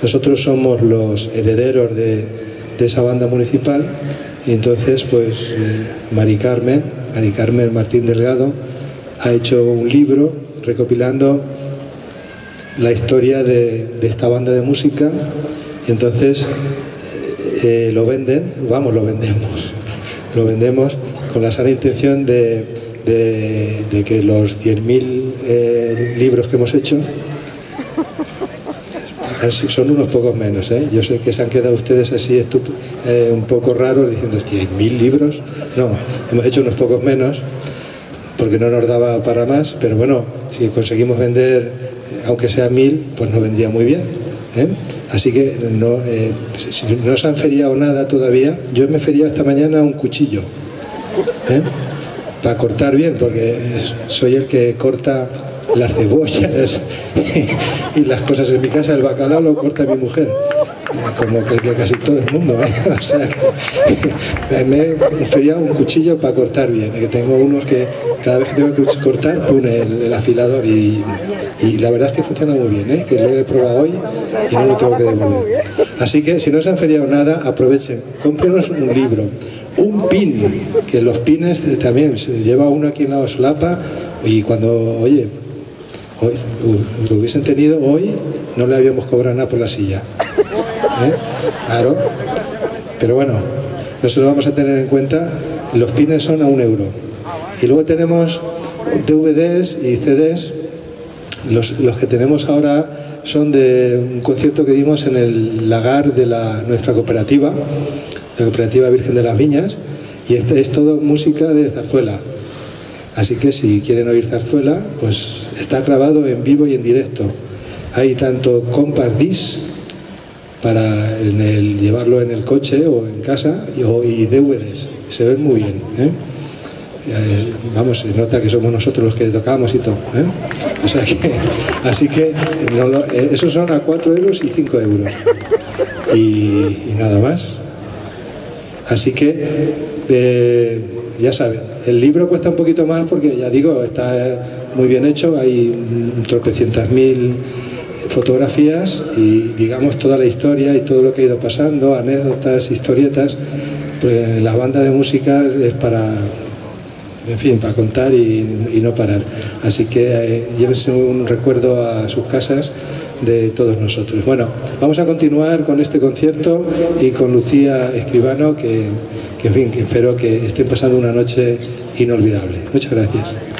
Nosotros somos los herederos de esa banda municipal, y entonces pues Mari Carmen Martín Delgado ha hecho un libro recopilando la historia de esta banda de música, y entonces lo vendemos con la sana intención de que los 10.000 libros que hemos hecho son unos pocos menos, ¿eh? Yo sé que se han quedado ustedes así un poco raros diciendo 10.000 libros. No, hemos hecho unos pocos menos porque no nos daba para más, pero bueno, si conseguimos vender aunque sea 1.000, pues nos vendría muy bien, ¿eh? Así que si no se han feriado nada todavía. Yo me he feriado esta mañana un cuchillo, ¿eh? Para cortar bien, porque soy el que corta las cebollas y las cosas en mi casa. El bacalao lo corta mi mujer, como que casi todo el mundo, ¿eh? O sea, me he feriado un cuchillo para cortar bien, que tengo unos que cada vez que tengo que cortar pone el afilador, y la verdad es que funciona muy bien, ¿eh? Que lo he probado hoy y no lo tengo que devolver. Así que si no se han feriado nada, aprovechen, cómprenos un libro, un pin, que los pines también se lleva uno aquí en la solapa, y cuando, oye, hoy lo hubiesen tenido hoy, no le habíamos cobrado nada por la silla, ¿eh? Claro, pero bueno, nosotros vamos a tener en cuenta, los pines son a 1 euro, y luego tenemos DVDs y CDs. Los que tenemos ahora son de un concierto que dimos en el lagar de nuestra cooperativa, la Cooperativa Virgen de las Viñas, y es todo música de zarzuela. Así que si quieren oír zarzuela, pues está grabado en vivo y en directo. Hay tanto compact disc para llevarlo en el coche o en casa, y DVDs. Se ven muy bien, ¿eh? Vamos, se nota que somos nosotros los que tocamos y todo, ¿eh? O sea que, así que esos son a 4 euros y 5 euros. Y nada más. Así que ya saben, el libro cuesta un poquito más porque, ya digo, está muy bien hecho, hay tropecientas mil fotografías y, digamos, toda la historia y todo lo que ha ido pasando, anécdotas, historietas. Pues la banda de música es para, en fin, para contar y no parar. Así que llévense un recuerdo a sus casas de todos nosotros. Bueno, vamos a continuar con este concierto y con Lucía Escribano, que en fin, que espero que estén pasando una noche inolvidable. Muchas gracias.